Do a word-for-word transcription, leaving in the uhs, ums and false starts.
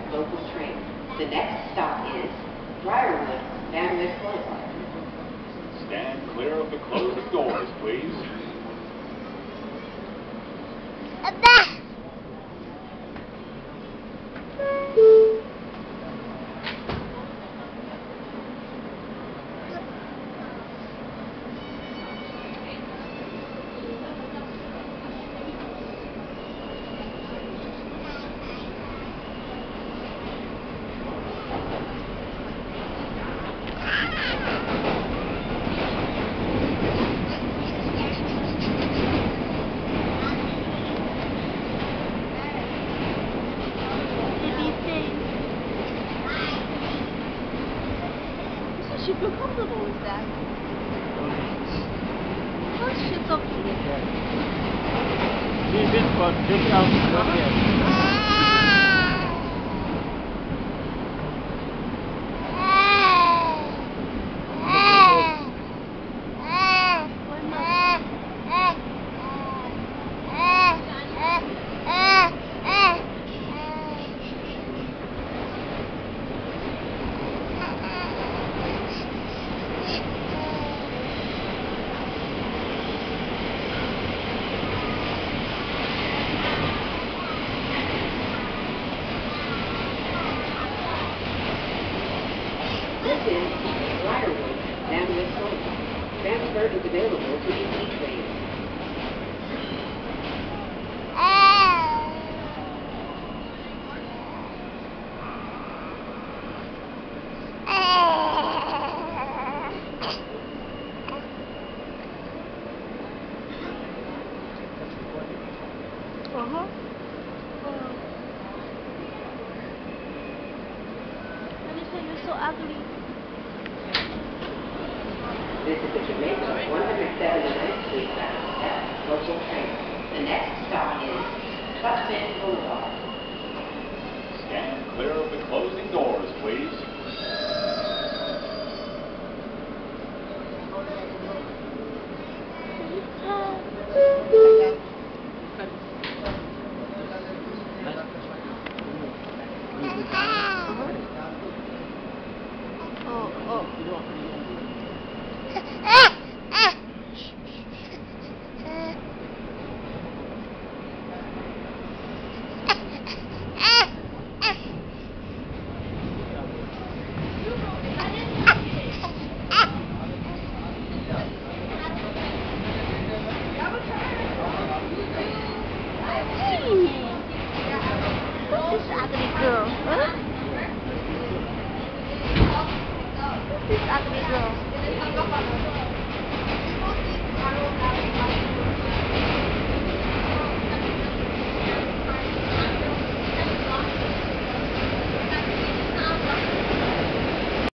local train. The next stop is Briarwood, Van Wyck Boulevard. Stand clear of the closing doors, please. She feel comfortable with that. Oh, she's so cute. She's just for just out This is Briarwood, Van Wyck Boulevard. Transfer is available to E T trains. Uh-huh. Let me say you're so ugly. This is the Jamaica one seventy-ninth Street bound local train. The next stop is Buckman Boulevard. Stand clear of the closing doors, please. Oh, oh. Who's this ugly girl? Huh? Who's this ugly girl?